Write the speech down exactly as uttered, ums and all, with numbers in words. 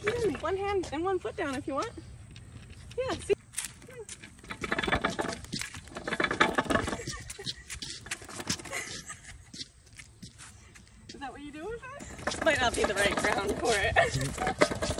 Yeah, one hand and one foot down if you want. Yeah, see? Is that what you do with it? This might not be the right ground for it.